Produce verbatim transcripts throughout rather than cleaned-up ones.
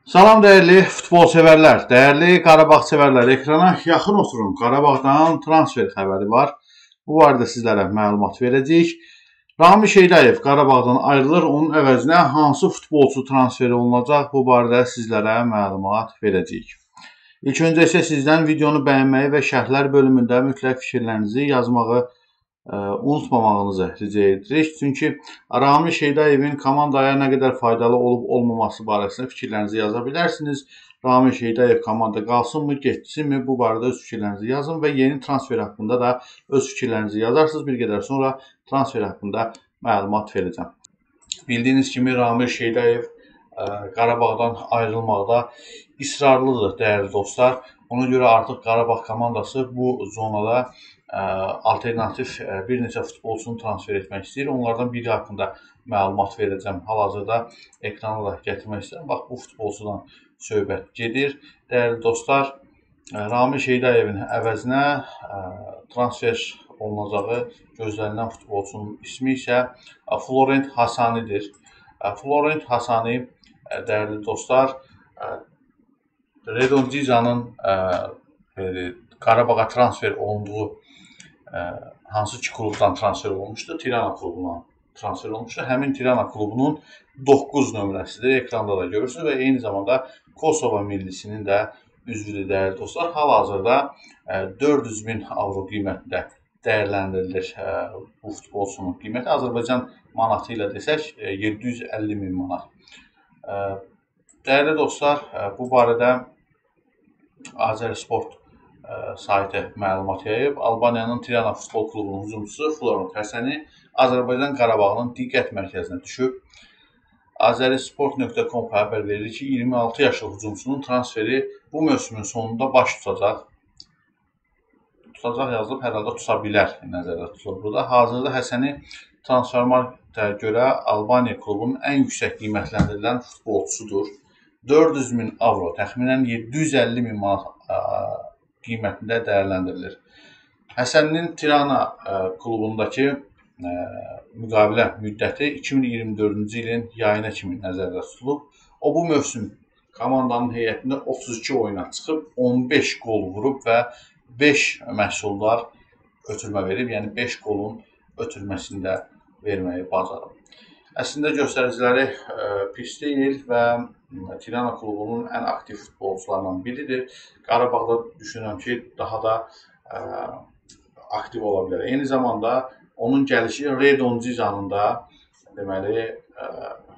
Salam dəyərli futbol sevərlər, dəyərli Qarabağ sevərlər, ekrana yaxın oturun. Qarabağdan transfer xəbəri var. Bu barədə sizlərə məlumat verəcəyik. Rami Şeydayev Qarabağdan ayrılır, onun əvəzinə hansı futbolçu transferi olunacaq? Bu barədə sizlərə məlumat verəcəyik. İlk öncə isə sizdən videonu bəyənməyi və şərhlər bölümündə mütləq fikirlərinizi yazmağı ə, unutmamağınızı rica edirik. Çünki Rami Şeydayevin komandaya nə qədər faydalı olub-olmaması barəsində fikirlərinizi yaza bilərsiniz. Rami Şeydayev komanda qalsınmı, getsinmi? Bu barədə öz fikirlərinizi yazın və yeni transfer haqqında da öz fikirlərinizi yazarsınız. Bir qədər sonra transfer haqqında məlumat verəcəm. Bildiyiniz kimi Rami Şeydayev ə, Qarabağdan ayrılmaqda israrlıdır dəyərli dostlar. Ona görə artıq Qarabağ komandası bu zonada ə, alternativ ə, bir neçə futbolçunu transfer etmək istəyir. Onlardan biri haqqında məlumat verəcəm. Hal-hazırda ekrana da gətirmək istəyirəm. Bax, bu futbolçudan söhbət gedir. Dəyərli dostlar, ə, Rami Şeydayevin əvəzinə ə, transfer olunacağı gözlənilən futbolçunun ismi isə ə, Florent Hasanidir. Ə, Florent Hasani, ə, dəyərli dostlar, ə, Redon Dzizanın Qarabağa transfer olunduğu ə, hansı ki klubdan transfer olmuşdu? Tirana klubundan transfer olmuşdu. Həmin Tirana klubunun doqquz nömrəsidir. Ekranda da görürsünüz və eyni zamanda Kosova millisinin də üzvüdür dəyərli dostlar. Hal-hazırda dörd yüz min avro qiymətində dəyərləndirilir ə, bu futbolçunun qiyməti. Azərbaycan manatı ilə desək yeddi yüz əlli min manat. Ə, dəyərli dostlar, ə, bu barədə Azərsport ə, saytı məlumat yayıb. Albaniyanın Tirana futbol klubunun hücumçusu Florent Hasani Azərbaycan Qarabağının diqqət mərkəzinə düşüb. Azərsport nöqtə com xəbər verir ki, iyirmi altı yaşlı hücumçunun transferi bu mövsümün sonunda baş tutacaq. Tutacaq yazılıb, hər halda tuta bilər nəzərdə tutulur burada. Hazırda Hasani Transfermarktə görə Albaniya klubunun ən yüksək qiymətləndirilən futbolçusudur. dörd yüz min avro, təxminən yeddi yüz əlli min manat ə, qiymətində dəyərləndirilir. Həsəninin Tirana ə, klubundakı ə, müqavilə müddəti iki min iyirmi dördüncü ilin yayına kimi nəzərdə tutulub. O, bu mövsüm komandanın heyətində otuz iki oyuna çıxıb, on beş qol vurub və beş məhsuldar ötürmə verib, yəni beş qolun ötürməsində verməyi bacarıb. Əslində göstəriciləri ə, pis deyil və Tirana klubunun ən aktiv futbolçularından biridir. Qarabağda düşünürəm ki, daha da ə, aktiv ola bilər. Eyni zamanda onun gəlişi Redon Dzizanın da deməli ə,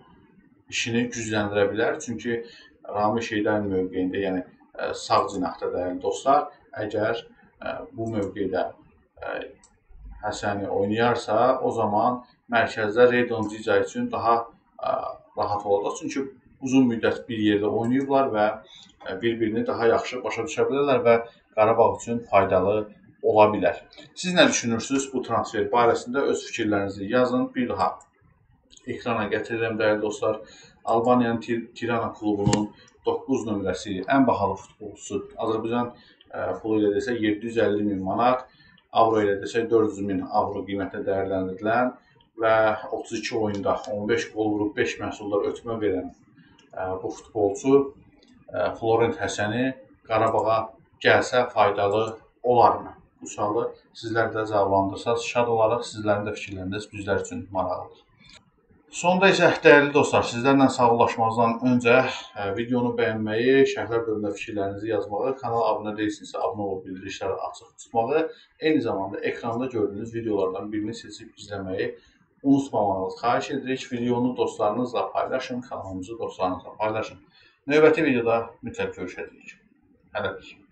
işini gücləndirə bilər. Çünki Rami Şeydayev mövqeyində, yəni ə, sağ cinahda dəyərli dostlar, əgər ə, bu mövqeydə ə, Hasani oynayarsa, o zaman mərkəzdə Redon Dziza üçün daha ə, rahat olacaq. Çünki uzun müddət bir yerdə oynayıblar və bir-birini daha yaxşı başa düşə bilərlər və Qarabağ üçün faydalı ola bilər. Siz nə düşünürsünüz bu transfer barəsində? Öz fikirlərinizi yazın. Bir daha ekrana gətirirəm dəyərli dostlar. Albaniyanın Tir Tirana klubunun doqquz nömrəsi ən bahalı futbolçusu. Azərbaycan ə, pulu ilə desək yeddi yüz əlli min manat, avro ilə desək dörd yüz min avro qiymətə dəyərləndirilən və otuz iki oyunda on beş qol vurub beş məhsuldar ötmə verən ə, bu futbolçu ə, Florent Hasani Qarabağa gəlsə faydalı olarmı? Bu sualı sizlər də cavablandırsanız şad olaraq, sizlərin də fikirləriniz bizlər üçün maraqlıdır. Sonda isə dəyərli dostlar, sizlərlə sağollaşmazdan öncə ə, videonu bəyənməyi, şərhlər bölümündə fikirlərinizi yazmağı, kanala abunə deyilsinizsə abunə olub bildirişləri açıq tutmağı, eyni zamanda ekranda gördüyünüz videolardan birini seçib izləməyi unutmamağınızı xahiş edirik. Videonu dostlarınızla paylaşın, kanalımızı dostlarınızla paylaşın. Növbəti videoda mütləq görüşəcəyik. Hələlik.